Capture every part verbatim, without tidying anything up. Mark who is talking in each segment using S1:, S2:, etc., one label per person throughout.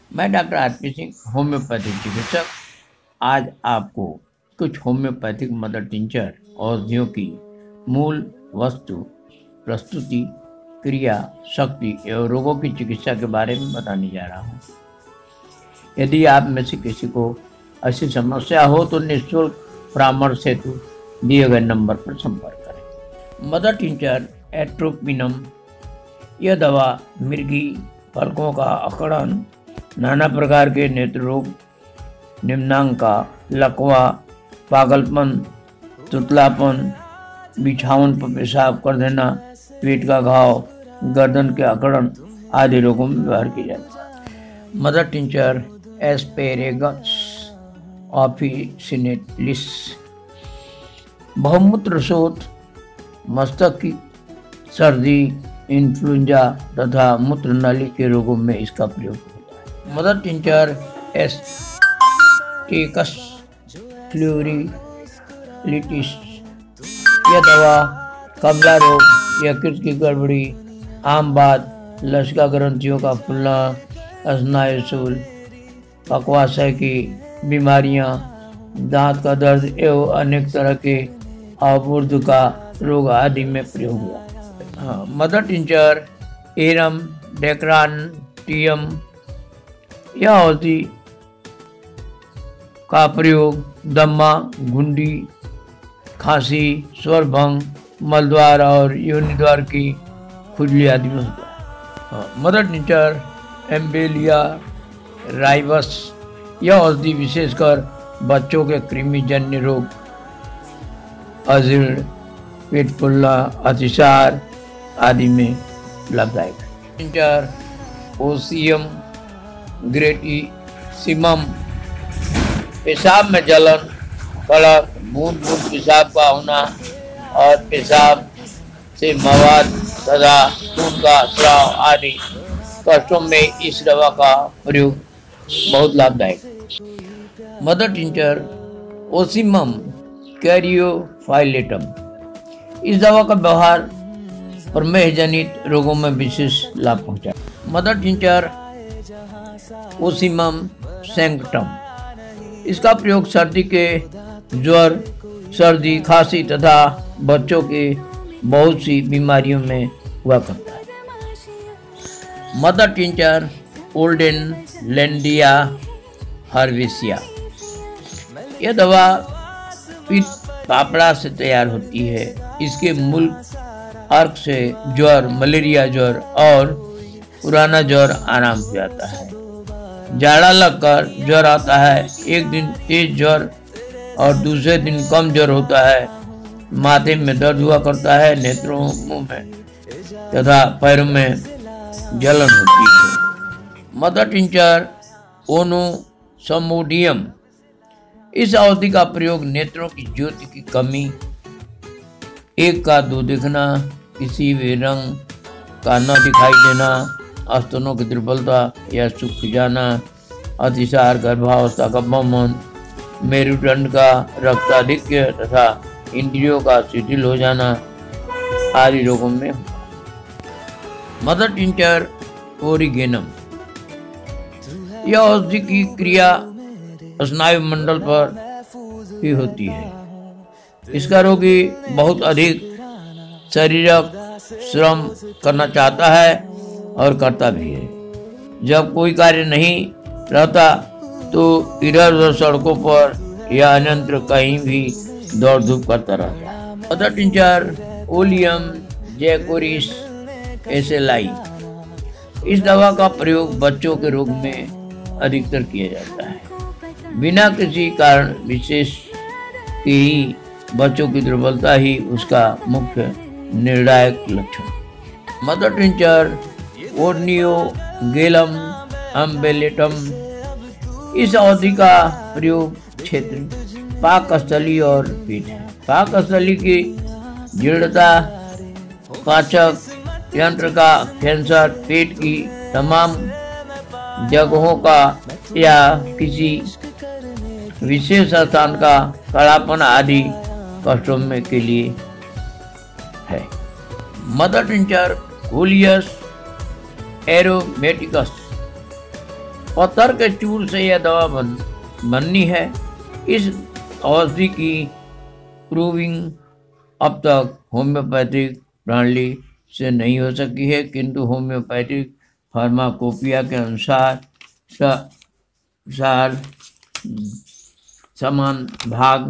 S1: मैं doctor RP Singh, homeopathic चिकित्सक। आज आपको कुछ होम्योपैथिक मदर टिंचर औषधियों की मूल वस्तु, प्रस्तुति, क्रिया, शक्ति एवं रोगों की चिकित्सा के बारे में बताने जा रहा हूँ। यदि आप में से किसी को ऐसी समस्या हो तो निःशुल्क परामर्श हेतु दिए गए नंबर पर संपर्क करें। मदर टिंचर एट्रोपिनम, यह दवा मिर्गी, पलकों का अकड़न, नाना प्रकार के नेत्र रोग, निम्नांग का लकवा, पागलपन, तुतलापन, बिछावन पर पेशाब कर देना, पेट का घाव, गर्दन के अकड़न आदि रोगों में व्यवहार किया जाता है। मदर टिंचर एस्पेरेगस ऑफिसिनेलिस, बहुमूत्र शोथ, मस्तक की सर्दी, इन्फ्लुएंजा तथा मूत्र नाली के रोगों में इसका प्रयोग होता है। मदर टिंचर एस्टिकस फ्लूरिलिटिस, यह दवा कमला रोग, यकृत की गड़बड़ी, आमवात, लसिका ग्रंथियों का फूलना, स्नायुशूल, पकवाशय की बीमारियां, दांत का दर्द एवं अनेक तरह के अवरुद्ध का रोग आदि में प्रयोग हुआ। हाँ, मदर टिंचर एरम डेक्रांटियम, यह औषधि का प्रयोग दम्मा, घुंडी, खांसी, स्वरभंग, मलद्वार और योनिद्वार की खुजली आदि में होता है। हाँ, मदर टिंचर एम्बेलिया राइबस, यह औषधि विशेषकर बच्चों के कृमि जन्य रोग, अजीर्ण, पेट फूलना, अतिसार आदि में लाभदायक है। टिंचर ओसियम ग्रेटिसिमम, पेशाब में जलन, कड़क, बूंद बूंद पेशाब का होना और पेशाब से मवाद तथा खून का स्राव आदि कष्टों में इस दवा का प्रयोग बहुत लाभदायक है। मदर टिंचर ओसिमम कैरियोफाइलेटम, इस दवा का व्यवहार प्रमेह जनित रोगों में विशेष लाभ पहुंचा। मदर टिंचर ओसिमम सैंक्टम, इसका प्रयोग सर्दी के ज्वर, सर्दी, खांसी तथा बच्चों के बहुत सी बीमारियों में हुआ करता है। मदर टिंचर ओल्डेन लैंडिया हर्वेसिया, यह दवा पित्त पापड़ा से तैयार होती है। इसके मूल अर्क से ज्वर, मलेरिया ज्वर और पुराना ज्वर आराम हो जाता है। जाड़ा लगकर ज्वर आता है, एक दिन तेज ज्वर और दूसरे दिन कम ज्वर होता है। माथे में दर्द हुआ करता है, नेत्रों, मुंह में तथा पैरों में जलन होती है। मदर टिंचर ओनोसमोडियम, इस औषधि का प्रयोग नेत्रों की ज्योति की कमी, एक का दो दिखना, किसी भी रंग का न दिखाई देना, स्तनों की दुर्बलता या सूख जाना, अतिसार, गर्भावस्था का बमन, मेरुदंड का रक्ताधिक्य तथा इंद्रियों का शिथिल हो जाना आदि रोगों में। मदर टिंचर ओरिगेनम, यह औषधि की क्रिया स्नायु मंडल पर ही होती है। इसका रोगी बहुत अधिक शारीरिक श्रम करना चाहता है और करता भी है। जब कोई कार्य नहीं रहता तो इधर उधर सड़कों पर या अन्यत्र कहीं भी दौड़ धूप करता रहता है। Mother tincture oleum jecoris aselli, इस दवा का प्रयोग बच्चों के रोग में अधिकतर किया जाता है। बिना किसी कारण विशेष के ही बच्चों की दुर्बलता ही उसका मुख्य निर्णायक लक्षण। मदर टिंचर ओर्नियोगेलम अम्बेलेटम, इस औषधि का प्रयोग क्षेत्र पाकस्थली और पेट है। पाकस्थली की जीर्णता, पाचक यंत्र का कैंसर, पेट की तमाम जगहों का या किसी विशेष स्थान का कड़ापन आदि कष्टों में के लिए है। मदर टिंचर कोलियस एरोमेटिकस, पत्थर के चूर से यह दवा बन बननी है। इस औषधि की प्रूविंग अब तक होम्योपैथिक प्रणाली से नहीं हो सकी है, किंतु होम्योपैथिक फार्माकोपिया के अनुसार सार समान भाग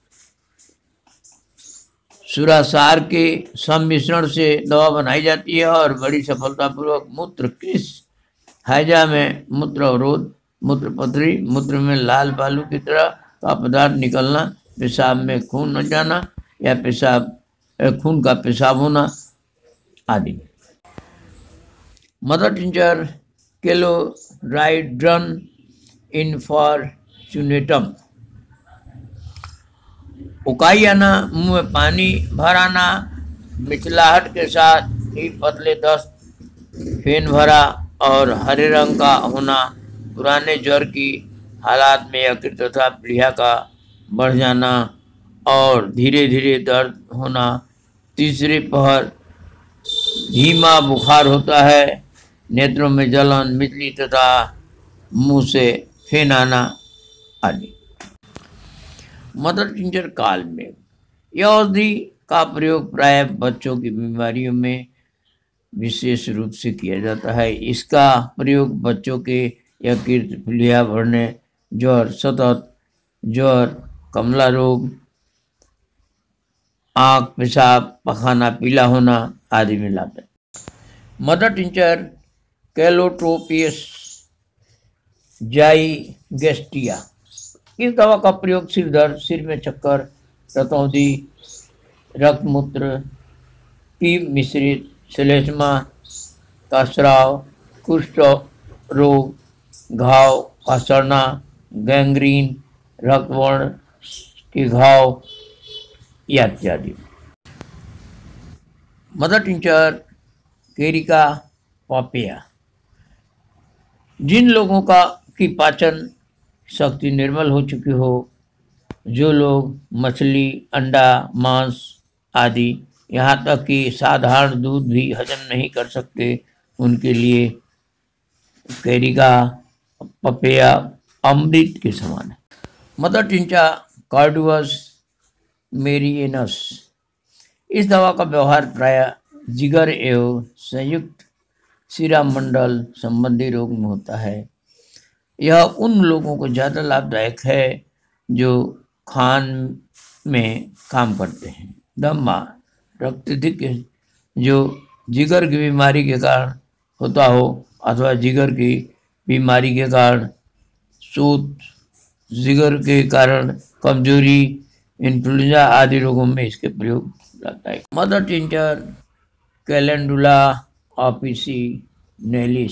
S1: सुरासार के सम्मिश्रण से दवा बनाई जाती है और बड़ी सफलतापूर्वक मूत्र किस हैजा में मूत्र अवरोध, मूत्र पथरी, मूत्र में लाल बालू की तरह का पदार्थ निकलना, पेशाब में खून न जाना या पेशाब खून का पेशाब होना आदि। Mother tincture केलोराइड्रन इनफॉर्चुनेटम। उकाई आना, मुंह में पानी भर आना, मिचलाहट के साथ ही पतले दस्त, फेन भरा और हरे रंग का होना, पुराने ज्वर की हालात में यकृत तथा प्लीहा का बढ़ जाना और धीरे धीरे दर्द होना, तीसरे पहर धीमा बुखार होता है, नेत्रों में जलन, मिचली तथा मुंह से फेन आना आदि। मदर टिंचर काल में यह औषधि का प्रयोग प्राय बच्चों की बीमारियों में विशेष रूप से किया जाता है। इसका प्रयोग बच्चों के यकृत, प्लीहा बढ़ने, ज्वर, सतत ज्वर, कमला रोग, आँख, पेशाब, पखाना, पीला होना आदि में लाता है। Mother tincture calotropis gigantea. इस दवा का प्रयोग सिर दर्द, सिर में चक्कर, रतौंधी, रक्त मूत्र की मिश्रित, श्लेष्मा का स्राव, कुष्ठ रोग, घाव का सड़ना, गैंग्रीन, रक्तवर्ण के घाव इत्यादि। Mother tincture केरिका पॉपिया। जिन लोगों का की पाचन शक्ति निर्मल हो चुकी हो, जो लोग मछली, अंडा, मांस आदि यहाँ तक कि साधारण दूध भी हजम नहीं कर सकते, उनके लिए केरिका पपेया अमृत के समान है। Mother tincture carduus marianus. इस दवा का व्यवहार प्राय जिगर एवं संयुक्त शिरा मंडल संबंधी रोग में होता है। यह उन लोगों को ज़्यादा लाभदायक है जो खान में काम करते हैं। दमा, रक्ताधिक जो जिगर की बीमारी के कारण होता हो अथवा जिगर की बीमारी के कारण सूत, जिगर के कारण कमजोरी, इन्फ्लुएंजा आदि रोगों में इसके प्रयोग रहता है। Mother tincture calendula officinalis.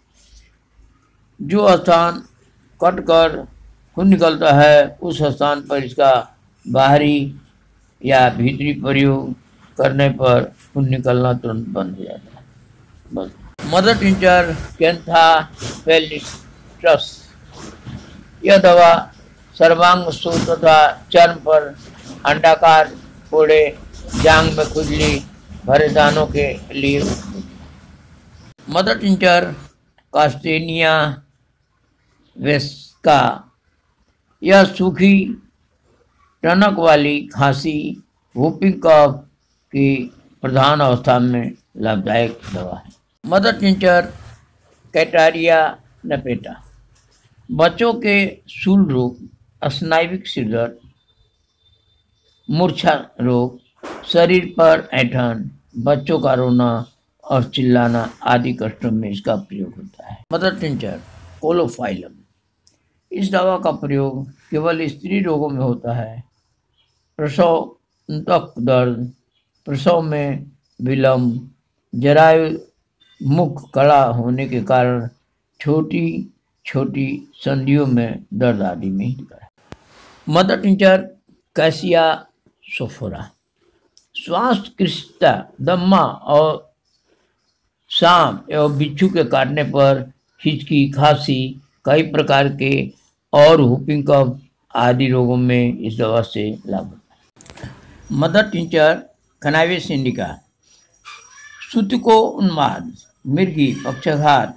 S1: जो स्थान कट कर खून निकलता है उस स्थान पर इसका बाहरी या भीतरी प्रयोग करने पर खून निकलना तुरंत बंद हो जाता है। बस। मदर टिंचर कैंथाफेलिस्ट्रस। यह दवा सर्वांग सूत तथा चर्म पर अंडाकार फोड़े, जांग में खुजली, भरे दानों के लिए। Mother tincture castanea vesca. यह सूखी टनक वाली खांसी, वूपिंग कफ की प्रधान अवस्था में लाभदायक दवा है। Mother tincture cataria nepeta. बच्चों के शूल रोग, स्नायुविक सिरदर्द, मूर्छा रोग, शरीर पर ऐंठन, बच्चों का रोना और चिल्लाना आदि कष्टों में इसका प्रयोग होता है। Mother tincture caulophyllum. इस दवा का प्रयोग केवल स्त्री रोगों में होता है। प्रसव तक दर्द, प्रसव में विलम्ब, जरायु मुख कड़ा होने के कारण छोटी छोटी संधियों में दर्द आदि में होता है। Mother tincture cassia sophera. श्वास कृष्णता, दम्मा और सांप एवं बिच्छू के काटने पर हिचकी, खांसी, कई प्रकार के और हुपिंग कफ आदि रोगों में इस दवा से लाभ होता है। Mother tincture cannabis indica. सूतिको उन्माद, मिर्गी, पक्षाघात,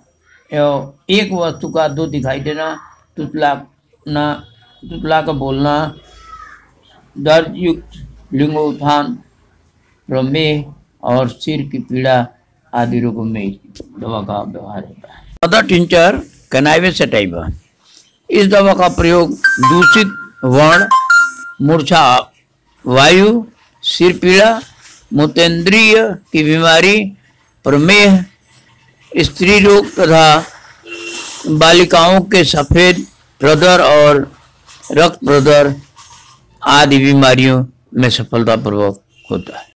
S1: एक वस्तु का दो दिखाई देना, तुतलाना तुतला का बोलना, दर्द युक्त लिंगोत्थान, प्रमेह और सिर की पीड़ा आदि रोगों में दवा का व्यवहार होता है। अदर टिंचर कैनाइवे सटाइवा, इस दवा का प्रयोग दूषित वर्ण, मूर्छा, वायु, सिर पीड़ा, मूत्रेंद्रिय की बीमारी, प्रमेह, स्त्री रोग तथा बालिकाओं के सफेद प्रदर और रक्त प्रदर आदि बीमारियों में सफलतापूर्वक होता है।